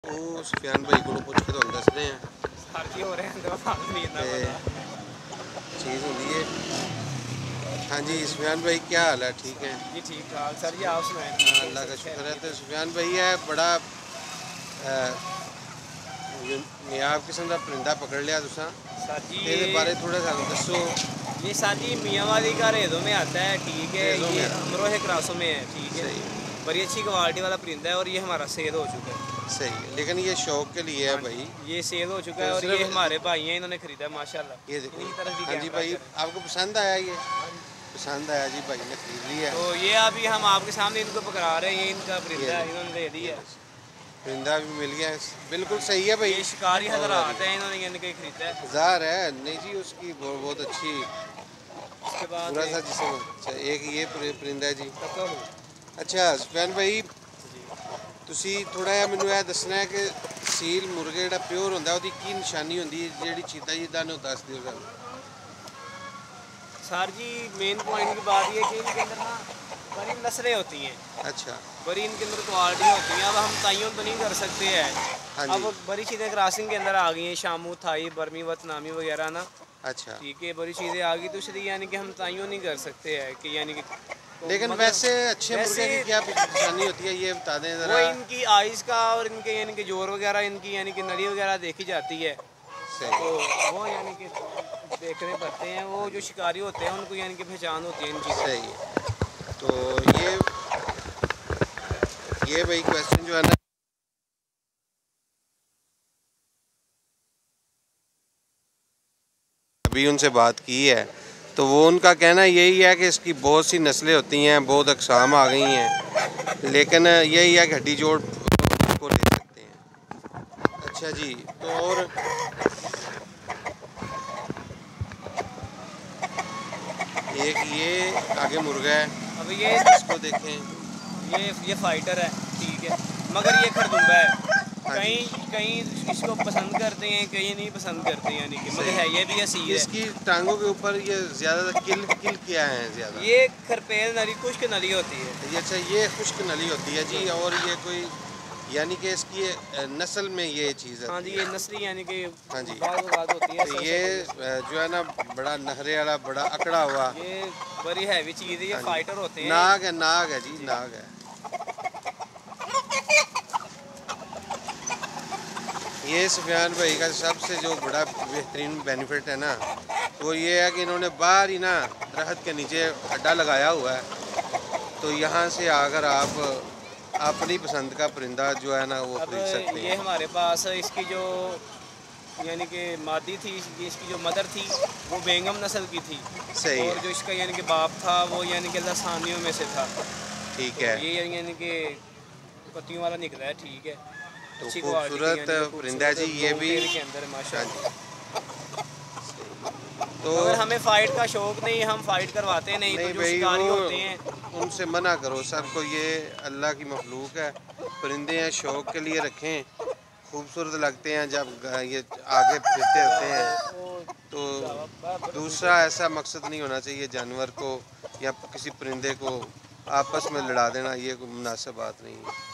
ਉਹ ਸੁਫਿਆਨ ਭਾਈ ਕੋਲੋਂ ਪੁੱਛ ਕੇ ਤੁਹਾਨੂੰ ਦੱਸਦੇ ਆ। ਸਰ ਜੀ ਹੋ ਰਹੇ ਹਨ ਤਾਂ ਸਾਨੂੰ ਨਹੀਂ ਇੰਨਾ ਪਤਾ चीज़ होती है। हाँ जी सुफियान भाई क्या हाल है? ठीक है जी ठीक ठाक सर जी आप सुनाएं। हाँ अल्लाह का शुक्र है। तो सुफियान भाई है बड़ा नायाब किस्म का परिंदा पकड़ लिया तुसा। सर जी इसके बारे थोड़ा सा दसो। ये सर जी मियांवाली का रेजों में आता है, ठीक है। ये अमरोहे क्रासों में है, ठीक है। बड़ी अच्छी क्वालिटी वाला परिंदा है और ये हमारा सेल हो चुका है। सही है, लेकिन ये शौक के लिए है भाई। ये सेल हो चुका है और ये हमारे भाई हैं, इन्होंने खरीदा है माशाल्लाह। ये हाँ जी भाई आपको पसंद आया? ये पसंद आया जी, भाई ने खरीद लिया। तो ये अभी हम आपके सामने इनको पकड़ा रहे हैं। ये इनका परिंदा है, इन्होंने दे दिया। परिंदा भी मिल गया, बिल्कुल सही है भाई। ये शिकारी हजरात हैं, इन्होंने इनके खरीदा है। जार है नहीं जी उसकी बहुत अच्छी। उसके बाद पूरा सा जिसम एक ये परिंदा है जी। अच्छा सुफियान भाई ਤੁਸੀਂ ਥੋੜਾ ਜਿਹਾ ਮੈਨੂੰ ਇਹ ਦੱਸਣਾ ਹੈ ਕਿ ਸੀਲ ਮੁਰਗੇ ਜਿਹੜਾ ਪਿਓਰ ਹੁੰਦਾ ਉਹਦੀ ਕੀ ਨਿਸ਼ਾਨੀ ਹੁੰਦੀ ਹੈ ਜਿਹੜੀ ਚੀਤਾ ਜਿੱਦਾਂ ਨੂੰ ਦੱਸ ਦਿਓ ਸਾਨੂੰ। सर जी मेन पॉइंट की बात ये कि इनके अंदर ना बड़ी नस्लें होती हैं। अच्छा बड़ी इनके अंदर क्वालिटी होती हैं। अब हम तयन तो नहीं कर सकते हैं। हाँ अब बड़ी चीज़ें क्रॉसिंग के अंदर आ गई हैं, शामू थाई बर्मी वतनामी वगैरह ना। अच्छा ठीक है, बड़ी चीज़ें आ गई तो इसलिए यानी कि हम तयन नहीं कर सकते हैं कि यानी कि लेकिन वैसे अच्छे मुर्गे की क्या निशानी होती है ये बता दें जरा। वो इनकी आइज़ का और इनके यानी कि जोर वगैरह इनकी यानी कि नली वगैरह देखी जाती है। सही। तो वो यानी कि देखने पड़ते हैं। वो जो शिकारी होते हैं उनको यानी कि पहचान होती है इन चीज़ों। सही है। तो ये भाई क्वेश्चन जो है ना अभी उनसे बात की है तो वो उनका कहना यही है कि इसकी बहुत सी नस्लें होती हैं, बहुत अक़साम आ गई हैं, लेकिन यही है कि हड्डी जोड़ को ले सकते हैं। अच्छा जी तो और एक ये आगे मुर्गा है, अब ये इसको देखें। ये फाइटर है, ठीक है, मगर ये खरदुम्बा है। कहीं इसको पसंद करते हैं, कहीं नहीं पसंद करते यानी कि, मगर है ये भी असील है। इसकी टांगों के ऊपर ये ज़्यादा किल क्या है ज़्यादा? ये खरपेल नली, खुश्क नली होती है। अच्छा ये खुश्क नली होती है जी। और ये कोई यानी कि इसकी नस्ल में ये चीज़ है? हाँ जी ये नस्ली यानी कि हाँ जी बात होती है। तो ये जो है ना बड़ा नहरे वाला बड़ा अकड़ा हुआ, ये बड़ी हैवी चीज़ है। ये फाइटर होते हैं। नाग है जी, नाग है। ये सुफियान भाई का सबसे जो बड़ा बेहतरीन बेनिफिट है ना वो ये है कि इन्होंने बाहर ही ना दरख्त के नीचे अड्डा लगाया हुआ है। तो यहाँ से आकर आप अपनी पसंद का परिंदा जो है ना वो खरीद सकते हैं। ये हमारे पास इसकी जो यानी कि मादी थी, इसकी जो मदर थी वो बेंगम नस्ल की थी। सही और जो इसका यानी कि बाप था वो यानी कि लसानियों में से था। ठीक है। ये यानी कि पत्तियों वाला निकला है, ठीक है। तो खूबसूरत परिंदा जी ये भी के अंदर माशाल्लाह। तो अगर हमें फ़ाइट का शौक़ नहीं, हम फ़ाइट करवाते नहीं तो जो शिकारी होते हैं उनसे मना करो। सबको ये अल्लाह की मखलूक है, परिंदे हैं शौक़ के लिए रखें, खूबसूरत लगते हैं जब ये आगे फिरते होते हैं। तो दूसरा ऐसा मकसद नहीं होना चाहिए जानवर को या किसी परिंदे को आपस में लड़ा देना, ये कोई मुनासिब बात नहीं है।